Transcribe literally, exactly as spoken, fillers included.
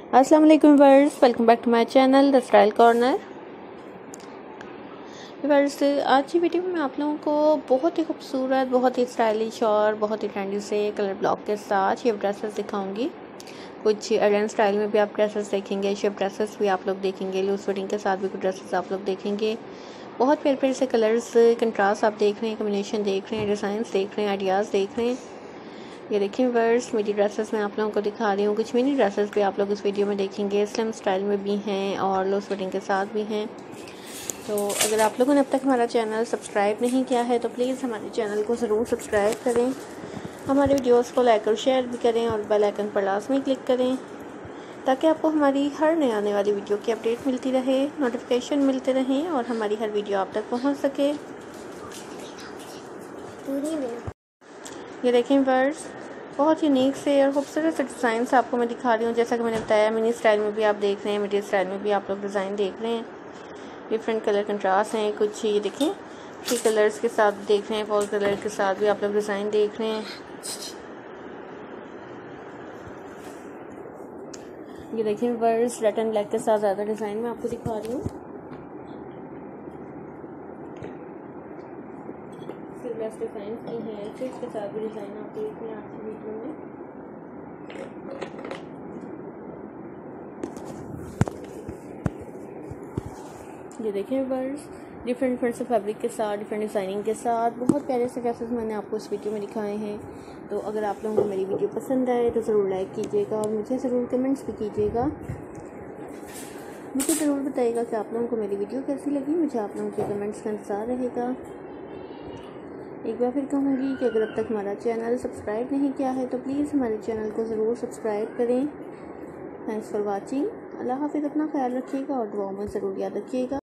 अस्सलाम वालेकुम viewers, welcome back to my channel the style corner. Viewers, आज की वीडियो में मैं आप लोगों को बहुत ही खूबसूरत, बहुत ही स्टाइलिश और बहुत ही ट्रेंडी से कलर ब्लॉक के साथ ये ड्रेसेस दिखाऊंगी। कुछ अरेन स्टाइल में भी आप ड्रेसेस देखेंगे, शेप ड्रेसेस भी आप लोग देखेंगे, लूज फिटिंग के साथ भी कुछ ड्रेसेस आप लोग देखेंगे। बहुत प्यारे प्यारे से कलर्स, कंट्रास्ट आप देख रहे हैं, कॉम्बिनेशन देख रहे हैं, डिज़ाइंस देख रहे हैं, आइडियाज़ देख रहे हैं। ये देखिए व्यूअर्स, मिडी ड्रेसेस मैं आप लोगों को दिखा रही हूँ। कुछ मिनी ड्रेसेस भी आप लोग इस वीडियो में देखेंगे, स्लिम स्टाइल में भी हैं और लूज फिटिंग के साथ भी हैं। तो अगर आप लोगों ने अब तक हमारा चैनल सब्सक्राइब नहीं किया है तो प्लीज़ हमारे चैनल को ज़रूर सब्सक्राइब करें, हमारे वीडियोस को लाइक और शेयर भी करें और बेल आइकन पर लाजमी क्लिक करें ताकि आपको हमारी हर नई आने वाली वीडियो की अपडेट मिलती रहे, नोटिफिकेशन मिलते रहें और हमारी हर वीडियो आप तक पहुँच सके। ये देखें व्यूअर्स, बहुत यूनिक से और खूबसूरत से डिज़ाइन आपको मैं दिखा रही हूँ। जैसा कि मैंने बताया, मिनी स्टाइल में भी आप देख रहे हैं, मिडी स्टाइल में भी आप लोग डिज़ाइन देख रहे हैं। डिफरेंट कलर कंट्रास्ट हैं। कुछ ये देखें थ्री कलर्स के साथ देख रहे हैं, फोर कलर के साथ भी आप लोग डिज़ाइन देख रहे हैं। ये देखें व्यूअर्स, रेड एंड ब्लैक के साथ ज़्यादा डिज़ाइन मैं आपको दिखा रही हूँ। सिल्वर डिज़ाइन की हैं, फिर इसके साथ भी डिज़ाइन आप देख रहे हैं आज की वीडियो में। ये देखें व्यूअर्स, डिफरेंट डिफरेंट से फैब्रिक के साथ, डिफरेंट डिज़ाइनिंग के साथ बहुत प्यारे से ड्रेसेस मैंने आपको इस वीडियो में दिखाए हैं। तो अगर आप लोगों को मेरी वीडियो पसंद आए तो ज़रूर लाइक कीजिएगा और मुझे ज़रूर कमेंट्स भी कीजिएगा। मुझे ज़रूर बताइएगा कि आप लोगों को मेरी वीडियो कैसी लगी। मुझे आप लोगों के कमेंट्स का इंतज़ार रहेगा। एक बार फिर कहूँगी कि अगर अब तक हमारा चैनल सब्सक्राइब नहीं किया है तो प्लीज़ हमारे चैनल को ज़रूर सब्सक्राइब करें। Thanks for watching. अल्लाह हाफिज़। अपना ख्याल रखिएगा और दुआओं में ज़रूर याद रखिएगा।